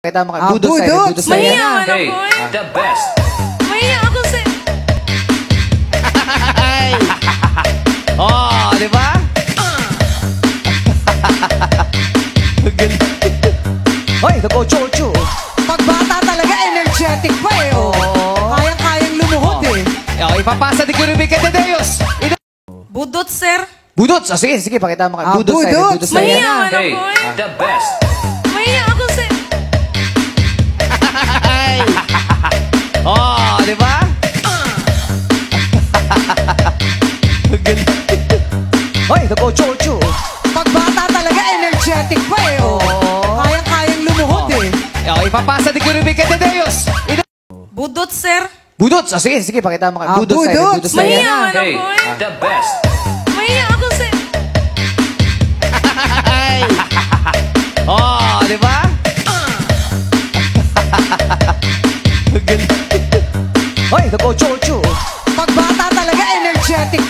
Kita mga budot tayo. Budot! Mahiya ka Hey, boy. the best. Mahiya ako sa... Oh, di ba? Hoy, nako, chocho. Pag bata talaga, energetic pa eh. Oh. Kayang-kayang lumuhod eh. Okay, ipapasa ni Kirby Catedeos. Budot, sir. Budot! Sige, sige, pakita mo mga budot tayo. budot! Budot tayo. Mahiya ka Hey, boy. the best. Mahiya ako sa... Oh, di ba? Hoy, nako, chocho. Pag bata talaga, energetic pa eh. Oh. Kayang-kayang lumuhod eh. Okay, ipapasa ni Kirby Catedeos. Budot, sir. Budot! Sige, sige, pakita mo mga budot tayo. budot! Budot tayo. Mahiya ka Hey, boy. the best. Mahiya ako sa... Oh, di ba? Hoy, nako, chocho. Pag bata talaga, energetic